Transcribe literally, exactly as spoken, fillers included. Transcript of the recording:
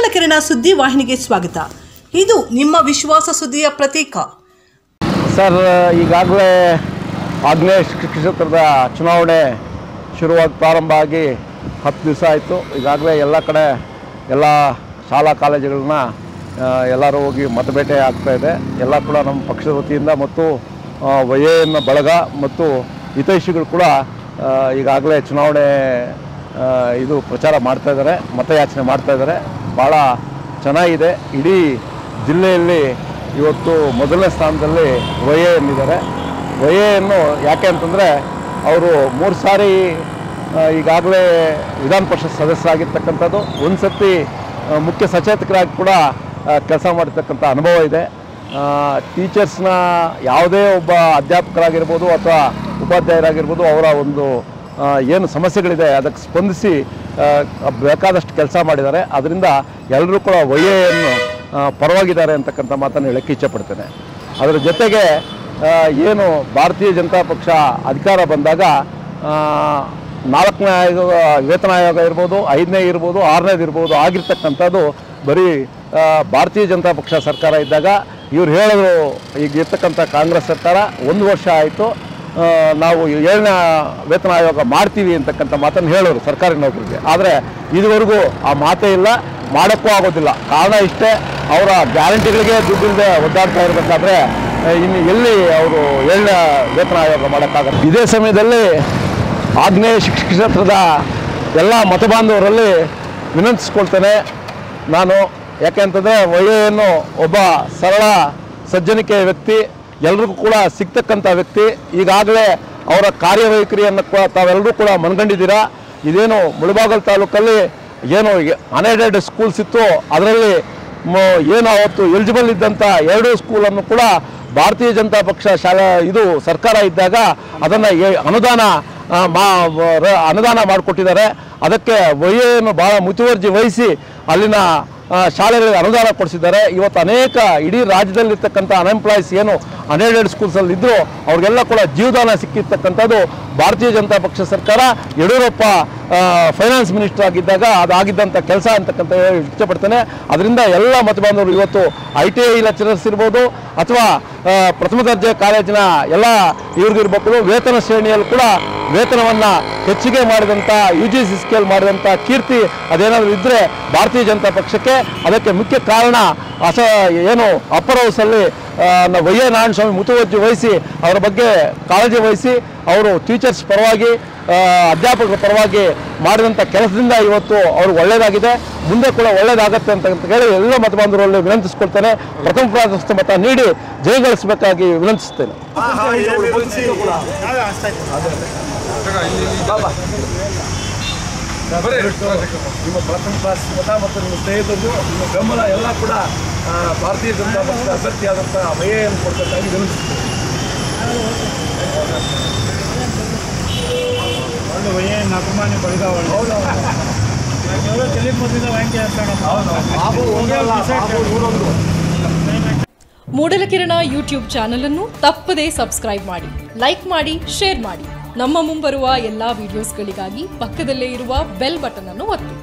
ಮೂಡಲಕಿರಣ ಸುದ್ದಿ ವಾಹಿನಿಗೆ ಸ್ವಾಗತ. ಇದು ನಿಮ್ಮ ವಿಶ್ವಾಸ ಸುದ್ದಿಯ ಪ್ರತೀಕ. ಸರ್, ಈಗಾಗಲೇ ಆಗ್ನೇಯ ಕ್ಷೇತ್ರದ ಚುನಾವಣೆ ಶುರುವಾಗಿ ಪ್ರಾರಂಭ ಆಗಿ ಹತ್ತು ದಿವಸ ಆಯಿತು. ಈಗಾಗಲೇ ಎಲ್ಲ ಕಡೆ ಎಲ್ಲ ಶಾಲಾ ಕಾಲೇಜುಗಳನ್ನ ಎಲ್ಲರೂ ಹೋಗಿ ಮತಬೇಟೆ ಆಗ್ತಾಯಿದೆ. ಎಲ್ಲ ಕೂಡ ನಮ್ಮ ಪಕ್ಷದ ವತಿಯಿಂದ ಮತ್ತು ವೈ ಎ ಎನ್ ಬಳಗ ಮತ್ತು ಹಿತೈಷಿಗಳು ಕೂಡ ಈಗಾಗಲೇ ಚುನಾವಣೆ ಇದು ಪ್ರಚಾರ ಮಾಡ್ತಾಯಿದ್ದಾರೆ, ಮತಯಾಚನೆ ಮಾಡ್ತಾಯಿದ್ದಾರೆ. ಭಾಳ ಚೆನ್ನಾಗಿದೆ. ಇಡೀ ಜಿಲ್ಲೆಯಲ್ಲಿ ಇವತ್ತು ಮೊದಲನೇ ಸ್ಥಾನದಲ್ಲಿ ವೈ ಎ ಎನ್ ಇದ್ದಾರೆ. ವೈ ಎ ಎನ್ನು ಯಾಕೆ ಅಂತಂದರೆ ಅವರು ಮೂರು ಸಾರಿ ಈಗಾಗಲೇ ವಿಧಾನ ಪರಿಷತ್ ಸದಸ್ಯರಾಗಿರ್ತಕ್ಕಂಥದ್ದು, ಒಂದು ಸರ್ತಿ ಮುಖ್ಯ ಸಚೇತಕರಾಗಿ ಕೂಡ ಕೆಲಸ ಮಾಡಿರ್ತಕ್ಕಂಥ ಅನುಭವ ಇದೆ. ಟೀಚರ್ಸ್ನ ಯಾವುದೇ ಒಬ್ಬ ಅಧ್ಯಾಪಕರಾಗಿರ್ಬೋದು ಅಥವಾ ಉಪಾಧ್ಯಾಯರಾಗಿರ್ಬೋದು ಅವರ ಒಂದು ಏನು ಸಮಸ್ಯೆಗಳಿದೆ ಅದಕ್ಕೆ ಸ್ಪಂದಿಸಿ ಬೇಕಾದಷ್ಟು ಕೆಲಸ ಮಾಡಿದ್ದಾರೆ. ಅದರಿಂದ ಎಲ್ಲರೂ ಕೂಡ ವೈ ಎ ಎನ್ ಪರವಾಗಿದ್ದಾರೆ ಅಂತಕ್ಕಂಥ ಮಾತನ್ನು ಹೇಳೋಕ್ಕೆ ಇಚ್ಛೆಪಡ್ತೇನೆ. ಅದರ ಜೊತೆಗೆ ಏನು ಭಾರತೀಯ ಜನತಾ ಪಕ್ಷ ಅಧಿಕಾರ ಬಂದಾಗ ನಾಲ್ಕನೇ ಆಯೋಗ ವೇತನ ಆಯೋಗ ಇರ್ಬೋದು, ಐದನೇ ಇರ್ಬೋದು, ಆರನೇದು ಇರ್ಬೋದು ಆಗಿರ್ತಕ್ಕಂಥದ್ದು ಬರೀ ಭಾರತೀಯ ಜನತಾ ಪಕ್ಷ ಸರ್ಕಾರ ಇದ್ದಾಗ ಇವ್ರು ಹೇಳಿದ್ರು ಈಗ ಇರ್ತಕ್ಕಂಥ ಕಾಂಗ್ರೆಸ್ ಸರ್ಕಾರ ಒಂದು ವರ್ಷ ಆಯಿತು ನಾವು ಏಳನೇ ವೇತನ ಆಯೋಗ ಮಾಡ್ತೀವಿ ಅಂತಕ್ಕಂಥ ಮಾತನ್ನು ಹೇಳೋರು ಸರ್ಕಾರಿ ನೌಕರಿಗೆ. ಆದರೆ ಇದುವರೆಗೂ ಆ ಮಾತೇ ಇಲ್ಲ, ಮಾಡೋಕ್ಕೂ ಆಗೋದಿಲ್ಲ. ಕಾರಣ ಇಷ್ಟೇ, ಅವರ ಗ್ಯಾರಂಟಿಗಳಿಗೆ ದುಡ್ಡಿಲ್ಲದೆ ಒದ್ದಾಡ್ತಾ ಇರಬೇಕಾದ್ರೆ ಇನ್ನು ಎಲ್ಲಿ ಅವರು ಏಳನೇ ವೇತನ ಆಯೋಗ ಮಾಡೋಕ್ಕಾಗಲ್ಲ. ಇದೇ ಸಮಯದಲ್ಲಿ ಆಗ್ನೇಯ ಕ್ಷೇತ್ರದ ಎಲ್ಲ ಮತಬಾಂಧವರಲ್ಲಿ ವಿನಂತಿಸ್ಕೊಳ್ತೇನೆ ನಾನು. ಯಾಕೆ ಅಂತಂದರೆ ವೈ ಎ ಎನ್ ಒಬ್ಬ ಸರಳ ಸಜ್ಜನಿಕೆ ವ್ಯಕ್ತಿ, ಎಲ್ರಿಗೂ ಕೂಡ ಸಿಗ್ತಕ್ಕಂಥ ವ್ಯಕ್ತಿ. ಈಗಾಗಲೇ ಅವರ ಕಾರ್ಯವೈಖರಿಯನ್ನು ಕೂಡ ತಾವೆಲ್ಲರೂ ಕೂಡ ಮನಗಂಡಿದ್ದೀರಾ. ಇದೇನು ಮುಳಬಾಗಿಲು ತಾಲೂಕಲ್ಲಿ ಏನು ಅನ್ಎಡೆಡ್ ಸ್ಕೂಲ್ಸ್ ಇತ್ತು, ಅದರಲ್ಲಿ ಏನು ಅವತ್ತು ಎಲಿಜಿಬಲ್ ಇದ್ದಂಥ ಎರಡೂ ಸ್ಕೂಲನ್ನು ಕೂಡ ಭಾರತೀಯ ಜನತಾ ಪಕ್ಷ ಶಾಲಾ ಇದು ಸರ್ಕಾರ ಇದ್ದಾಗ ಅದನ್ನು ಅನುದಾನ ಮಾ ಅನುದಾನ ಮಾಡಿಕೊಟ್ಟಿದ್ದಾರೆ. ಅದಕ್ಕೆ ವೈ ಎ ಎನ್ ಭಾಳ ಮುತುವರ್ಜಿ ವಹಿಸಿ ಅಲ್ಲಿನ ಶಾಲೆಗಳಿಗೆ ಅನುದಾನ ಕೊಡಿಸಿದ್ದಾರೆ. ಇವತ್ತು ಅನೇಕ ಇಡೀ ರಾಜ್ಯದಲ್ಲಿರ್ತಕ್ಕಂಥ ಅನ್ಎಂಪ್ಲಾಯ್ಸ್ ಏನು ಅನ್ಎಡೆಡ್ ಸ್ಕೂಲ್ಸಲ್ಲಿ ಇದ್ದರು ಅವ್ರಿಗೆಲ್ಲ ಕೂಡ ಜೀವದಾನ ಸಿಕ್ಕಿರ್ತಕ್ಕಂಥದ್ದು ಭಾರತೀಯ ಜನತಾ ಪಕ್ಷ ಸರ್ಕಾರ ಯಡಿಯೂರಪ್ಪ ಫೈನಾನ್ಸ್ ಮಿನಿಸ್ಟರ್ ಆಗಿದ್ದಾಗ ಅದಾಗಿದ್ದಂಥ ಕೆಲಸ ಅಂತಕ್ಕಂಥ ಇಷ್ಟಪಡ್ತೇನೆ. ಅದರಿಂದ ಎಲ್ಲ ಮತಬಾಂಧವರು ಇವತ್ತು ಐ ಟಿ ಐ ಲೆಕ್ಚರರ್ಸ್ ಇರ್ಬೋದು ಅಥವಾ ಪ್ರಥಮ ದರ್ಜೆ ಕಾಲೇಜಿನ ಎಲ್ಲ ಇವ್ರಿಗಿರ್ಬೇಕು ವೇತನ ಶ್ರೇಣಿಯಲ್ಲಿ ಕೂಡ ವೇತನವನ್ನು ಹೆಚ್ಚಿಗೆ ಮಾಡಿದಂಥ ಯು ಜಿ ಸಿ ಸ್ಕೇಲ್ ಮಾಡಿದಂಥ ಕೀರ್ತಿ ಅದೇನಾದರೂ ಇದ್ದರೆ ಭಾರತೀಯ ಜನತಾ ಪಕ್ಷಕ್ಕೆ. ಅದಕ್ಕೆ ಮುಖ್ಯ ಕಾರಣ ಅಸ ಏನು ಅಪ್ಪರ್ ಹೌಸಲ್ಲಿ ವೈ ಎ ನಾರಾಯಣಸ್ವಾಮಿ ಮುತುವರ್ಜಿ ವಹಿಸಿ ಅವರ ಬಗ್ಗೆ ಕಾಳಜಿ ವಹಿಸಿ ಅವರು ಟೀಚರ್ಸ್ ಪರವಾಗಿ ಅಧ್ಯಾಪಕರ ಪರವಾಗಿ ಮಾಡಿದಂಥ ಕೆಲಸದಿಂದ ಇವತ್ತು ಅವ್ರಿಗೆ ಒಳ್ಳೆಯದಾಗಿದೆ, ಮುಂದೆ ಕೂಡ ಒಳ್ಳೆಯದಾಗತ್ತೆ ಅಂತ ಹೇಳಿ ಎಲ್ಲ ಮತಬಾಂಧವರಲ್ಲಿ ವಿನಂತಿಸ್ಕೊಳ್ತೇನೆ. ಪ್ರಥಮ ಪ್ರಾಶಸ್ತ್ಯ ಮತ ನೀಡಿ ಜಯಗಳಿಸಬೇಕಾಗಿ ವಿನಂತಿಸ್ತೇನೆ. ನಿಮ್ಮ ಪ್ರಥಮ ಕ್ಲಾಸ್ ಮತ ಮತ್ತು ನಿಮ್ಮ ಸ್ನೇಹಿತರು ನಿಮ್ಮ ಬೆಂಬಲ ಎಲ್ಲ ಕೂಡ ಭಾರತೀಯ ಜನತಾ ಪಕ್ಷದ ಅಭ್ಯರ್ಥಿಯಾದಂಥ ವೈ ಎ ಎನ್ ಕೊಡ್ಬೇಕಾಗಿ ವಿನಂತಿಸ್ತೇನೆ. ವೈ ಎ ಎನ್ ಅಭಿಮಾನಿ ಬಳಿದವಳು ಮೂಡಲಕಿರಣ ಯೂಟ್ಯೂಬ್ ಚಾನಲ್ ಅನ್ನು ತಪ್ಪದೇ ಸಬ್ಸ್ಕ್ರೈಬ್ ಮಾಡಿ, ಲೈಕ್ ಮಾಡಿ, ಶೇರ್ ಮಾಡಿ. ನಮ್ಮ ಮುಂಬರುವ ಎಲ್ಲಾ ವಿಡಿಯೋಸ್ಗಳಿಗಾಗಿ ಪಕ್ಕದಲ್ಲೇ ಇರುವ ಬೆಲ್ ಬಟನ್ ಅನ್ನು ಒತ್ತಿ.